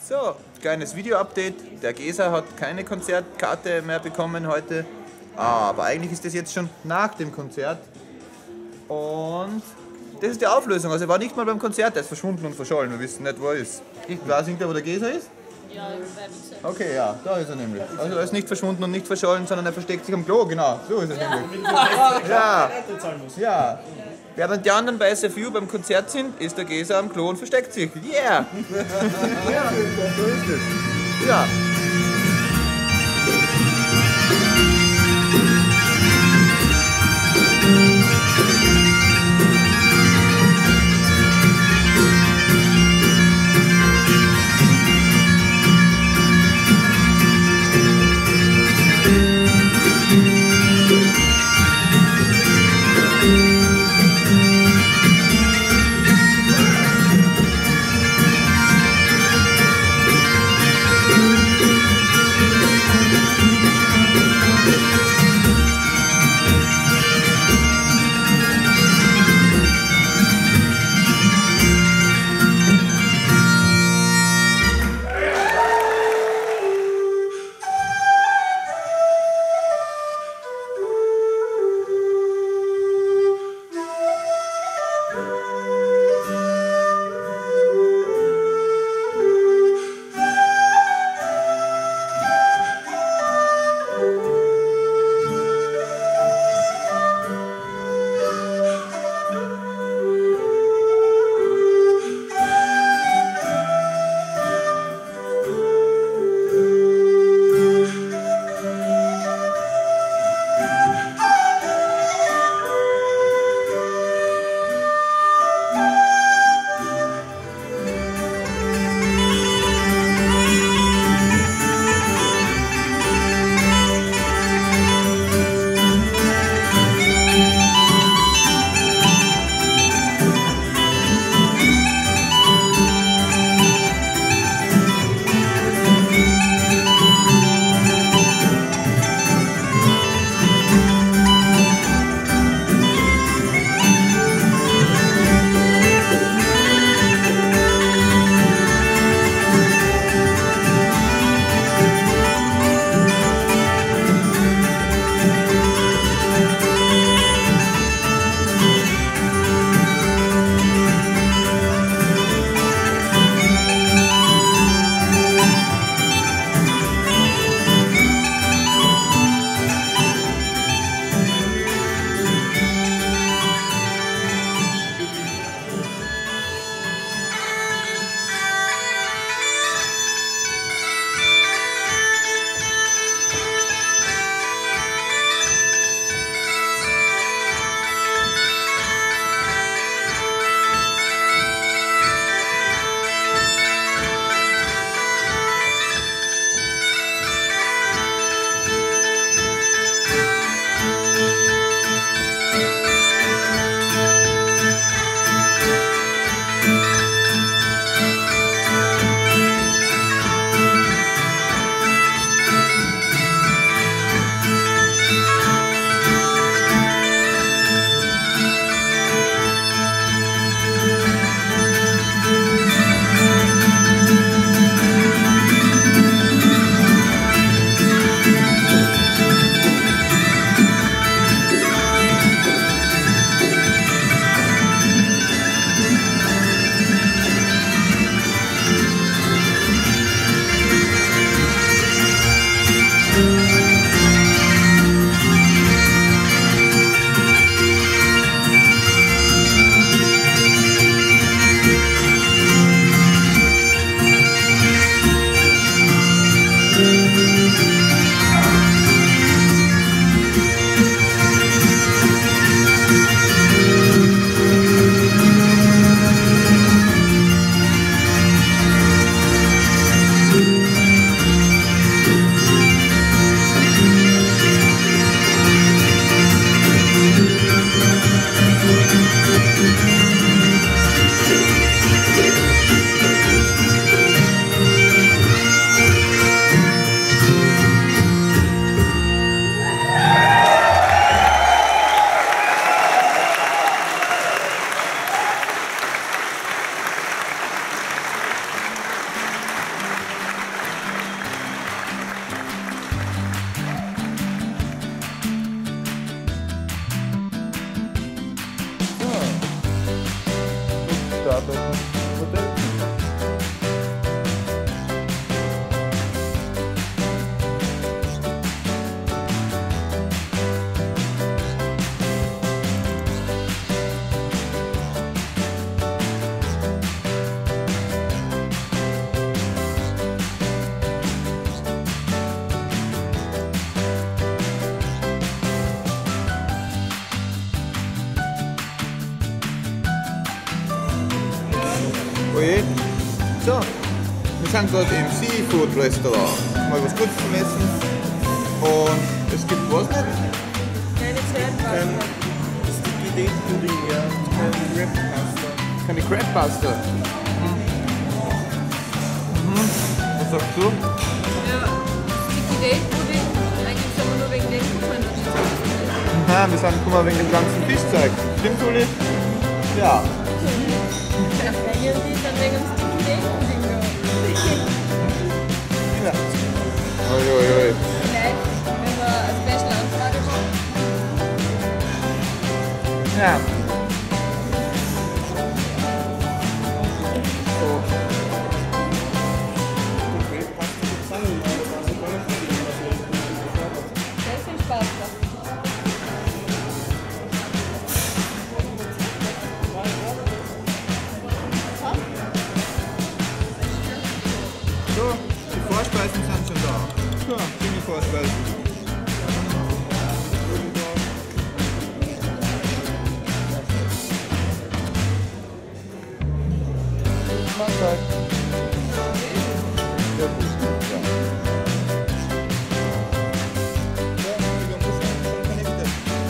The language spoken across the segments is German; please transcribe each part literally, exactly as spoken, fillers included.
So, kleines Video-Update. Der Gesa hat keine Konzertkarte mehr bekommen heute. Aber eigentlich ist das jetzt schon nach dem Konzert. Und das ist die Auflösung. Also er war nicht mal beim Konzert, er ist verschwunden und verschollen. Wir wissen nicht, wo er ist. Ich weiß nicht, wo der Gesa ist? Ja, im Werbungscenter. Okay, ja, da ist er nämlich. Also er ist nicht verschwunden und nicht verschollen, sondern er versteckt sich am Klo. Genau, so ist es Ja. nämlich. Ja, ja. Während die anderen bei S F U beim Konzert sind, ist der Gesa am Klo und versteckt sich. Yeah! Ja, so ist es. Ja. Thank you. arbeiten. Hotel. Oje. So, wir sind gerade im Seafood Restaurant. Mal was Gutes zum Essen. Und es gibt was nicht? Keine Zertpasta. Sticky Date Pudding, ja. Keine Crab Pasta. Keine Crab Pasta. Mhm. Mhm. Was sagst du? Ja, Sticky Date Pudding. Eigentlich sind wir nur wegen dem gekommen, was ich sagen. Aha, wir sind gekommen wegen dem ganzen Fischzeug. Stimmt, Uli? Ja. Ja, hier sieht dann wegen dem Sticky Date Pudding da. Ja. Oi, oi, oi. Vielleicht, wenn wir eine Special-Anfrage machen. Ja. So. Sehr viel Spaß gemacht. So, die Vorspeisen sind schon da. So, die Vorspeisen. Mahlzeit. Ja, gut. Ja. Ja, wir müssen schon connected.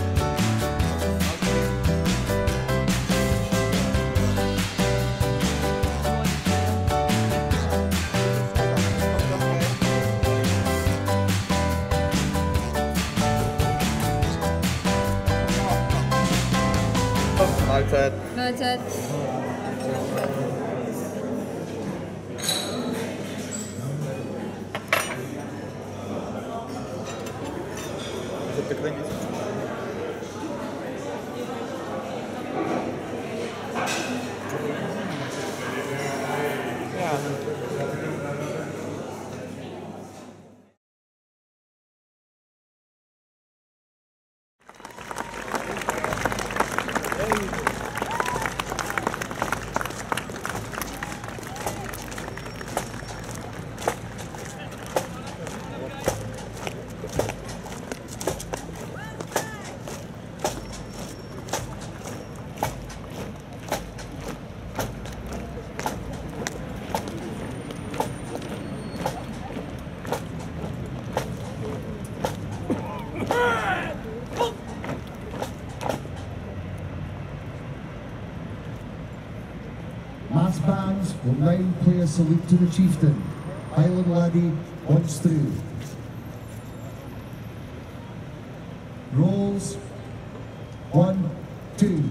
Mahlzeit. Mahlzeit. Was habt ihr getrunken? Ja. Mass bands will now play a salute to the chieftain. Highland Laddie once through. Rolls. One, two.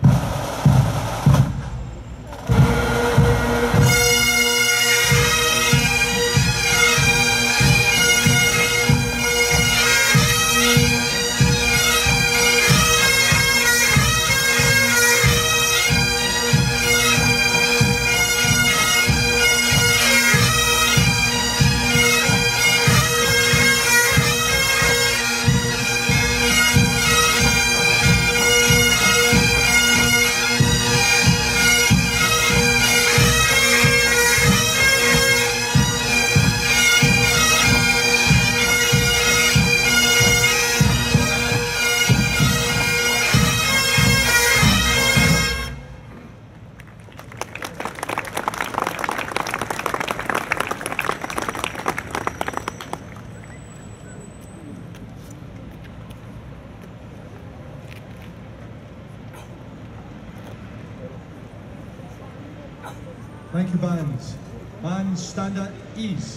Thank you, bands. Bands, stand at ease.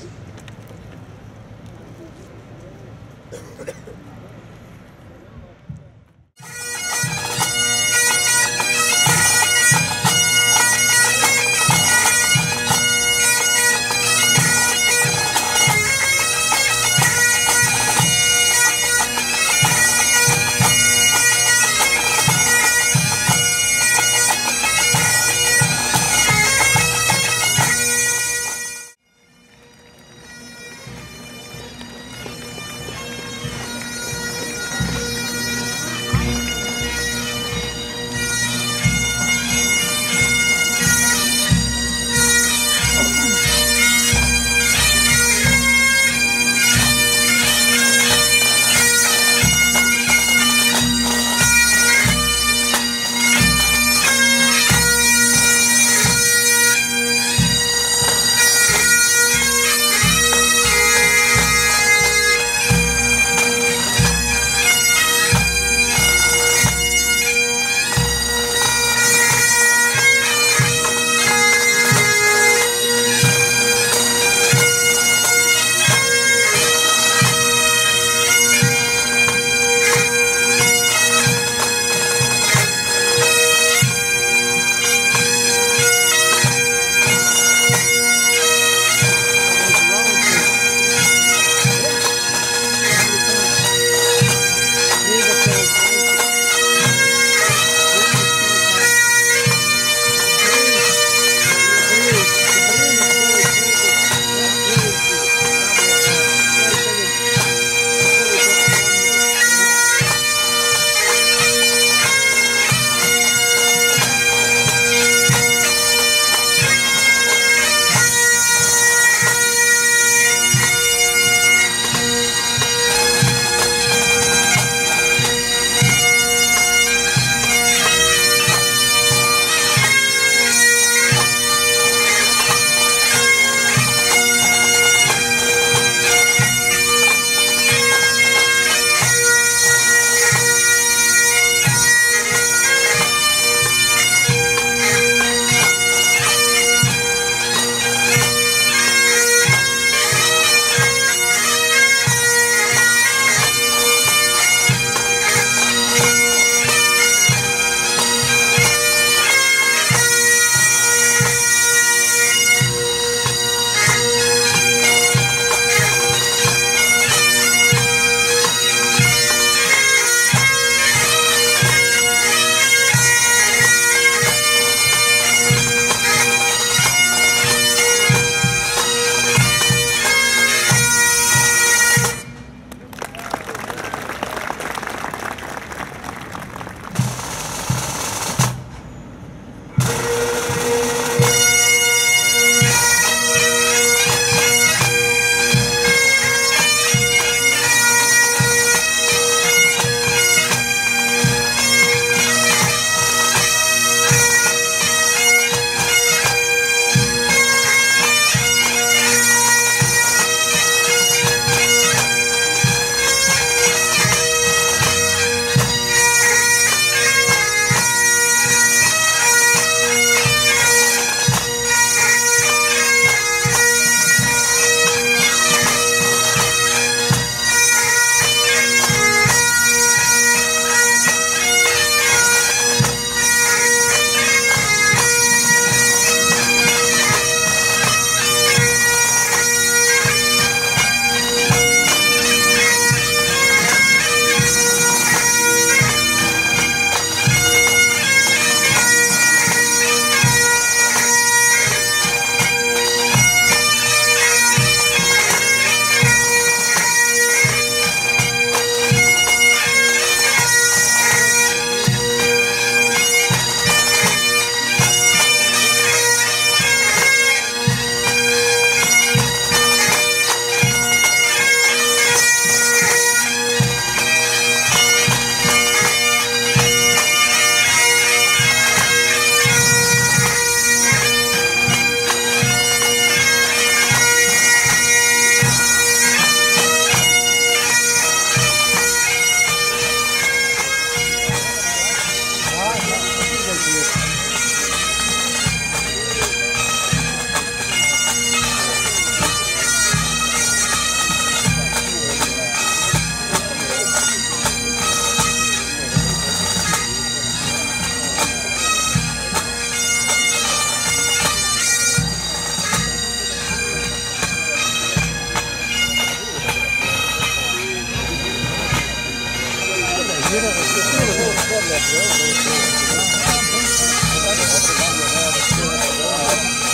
Thank you.